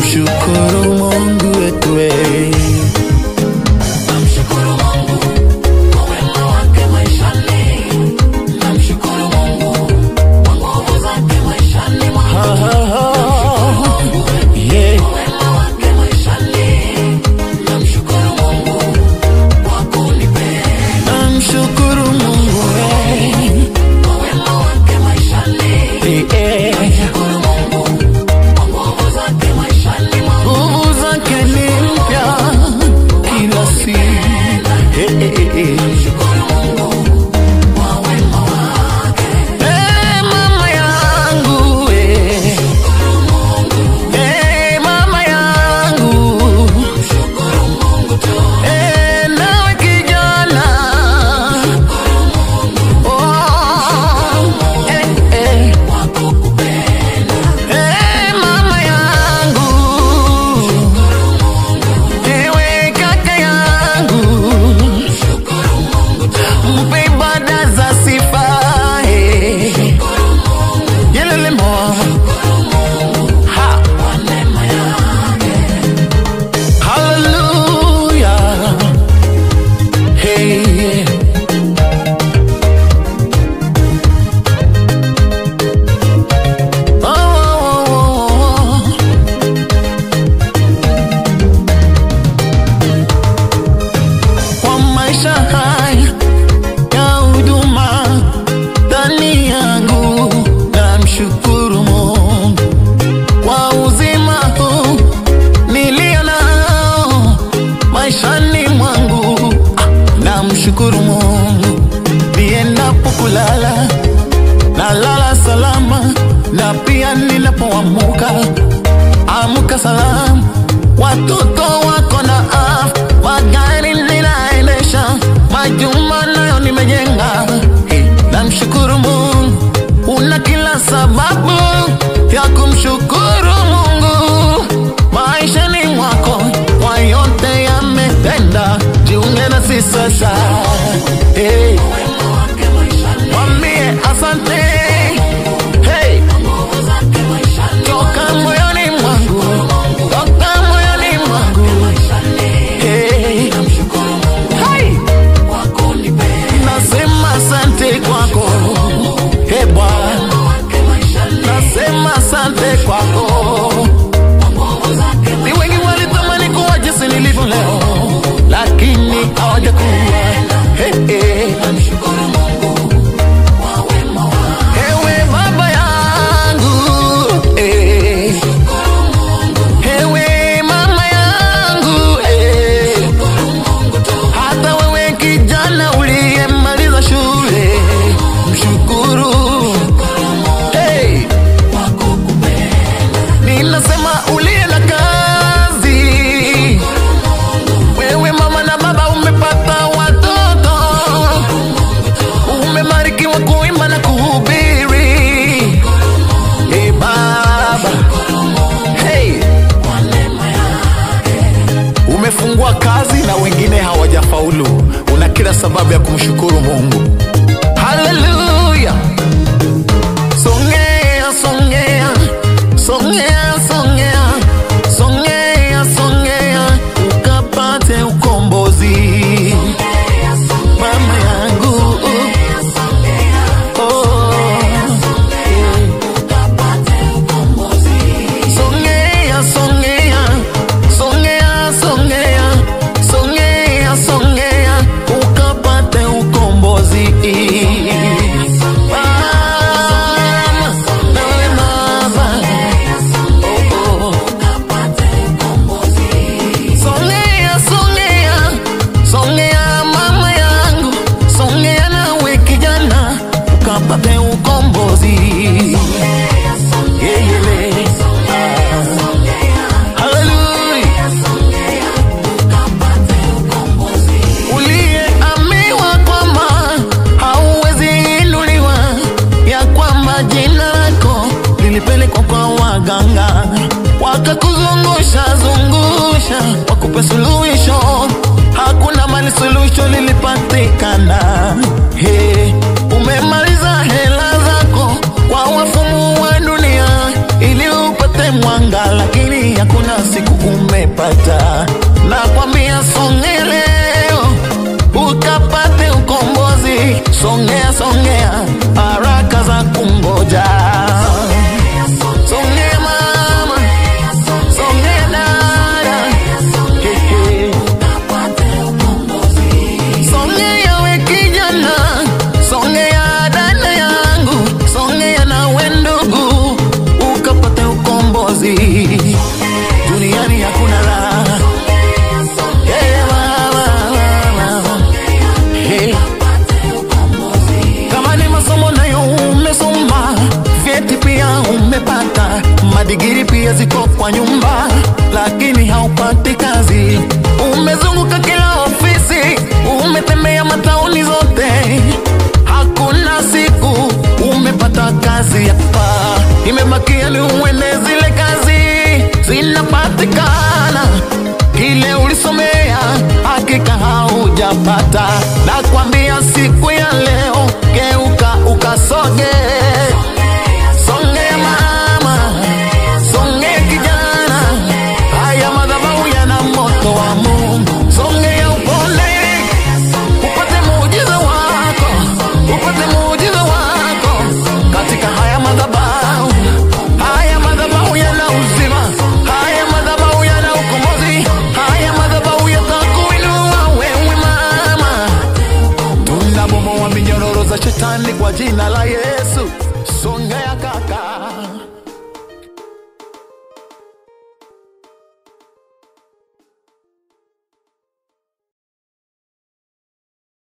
namshukuru Mungu wetu. Namshukuru Mungu kwa wema wake maishani. Namshukuru Mungu kwa nguvu zake maishani mwangu. Namshukuru Mungu kwa wema wake maishani. Namshukuru Mungu kwa kunipenda. Namshukuru Mungu kwa wema wake maishani. Namshukuru Mungu kwa nguvu zake maishani mwangu. Nguvu zake ni mpya kila siku. Namshukuru Mungu kwa wema wake. Mama yangu Namshukuru Mungu. mama yangu Namshukuru Mungu tu. nawe kijana Kwa kukupenda. mama yangu ewe kaka yangu Namshukuru Mungu tu. mpe ibada za sifa yelele mo ha Kwa neema yake. hallelujah hey kwa maisha haya ya huduma ndani yangu, namshukuru Mungu kwa uzima huu nilio nao maishani mwangu. Namshukuru Mungu niendapo kulala nalala salama, na pia ninapoamka amka salama. Watoto wako na afya, magari ninaendesha, majumba nayo nimejenga. Namshukuru Mungu, una kila sababu ya kumshukuru Mungu maishani mwako, kwa yote yametenda. Jiunge na sisi sasa, Wema wake maishani. mwambie asante. Hey, Nguvu zake maishani. toka moyoni mwangu, toka moyoni mwangu. Hey, Namshukuru Mungu hey, kwa kunipenda. nasema asante kwako. Hey Bwana, Wake maishani. nasema asante kwako. Nguvu zake Ni wengi walitamani kuwa jinsi nilivyo leo, lakini hawajakuwa. Hey, hey. Namshukuru Mungu kwa wema wake. Ewe baba yangu, ewe mama yangu, Namshukuru Mungu tu. hata wewe kijana uliyemaliza shule, mshukuru. Hey, Kwa kukupenda. ninasema uliye na kazi, wewe mama na baba umepata watoto, umebarikiwa kuimba na kuhubiri. Hey baba, hey, Kwa neema yake. umefungua kazi na wengine hawajafaulu. Una kila sababu ya kumshukuru Mungu. Haleluya! Songea, songea, songea, songea, songea, songea, ukapate ukombozi. Mama yangu, oh, Ukapate ukombozi. songea, songea, songea, songea, songea, songea, ukapate ukombozi. Ukapate ukombozi. Songea, songea, songea mama yangu, songea nawe kijana, ukapate ukombozi. Yeyele. Hallelujah. Ukapate ukombozi. Uliyeambiwa kwamba hauwezi inuliwa, ya kwamba jina lako lilipelekwa kwa waganga, wakakuzungusha zungusha, wakupe suluhisho. Hakuna mali suluhisho lilipatikana. Hey, umemaliza hela zako kwa wafumu wa dunia ili upate umepanga lakini hakuna siku umepata. Nakwambia songe leo ukapate ukombozi. Songea songea haraka za kungoja. Songea mama, songea dada, songea we kijana, songea dada yangu, songea na we ndugu ukapate ukombozi. Duniani hakuna raha. Hey mama, hey. Kama ni masomo nayo umesoma, vyeti pia umepata, madigiri pia ziko kwa nyumba, lakini haupati kazi. Umezunguka kila ofisi, umetembea matauni zote, hakuna siku umepata kazi hapa. Imebakia ni uende zile kazi zinapatikana, kile ulisomea hakika haujapata. Nakwambia siku ya leo geuka ukasoge. Songea mama, songea kijana, haya madhabahu yana moto wa Mungu. Songea upone, upate muujiza wako, upate muujiza wako katika haya madhabahu. Haya madhabahu yana uzima, haya madhabahu yana ukombozi, haya madhabahu yatakuinua wewe mama. Tunabomoa minyororo za shetani kwa